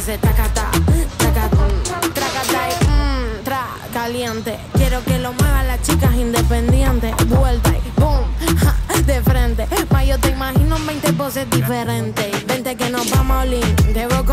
hace tacata, tacata, tracata y tra, caliente. Quiero que lo muevan las chicas independientes. Vuelta y boom, ja, de frente. Ma, yo te imagino en 20 poses diferentes. Vente que nos vamos a olin, debo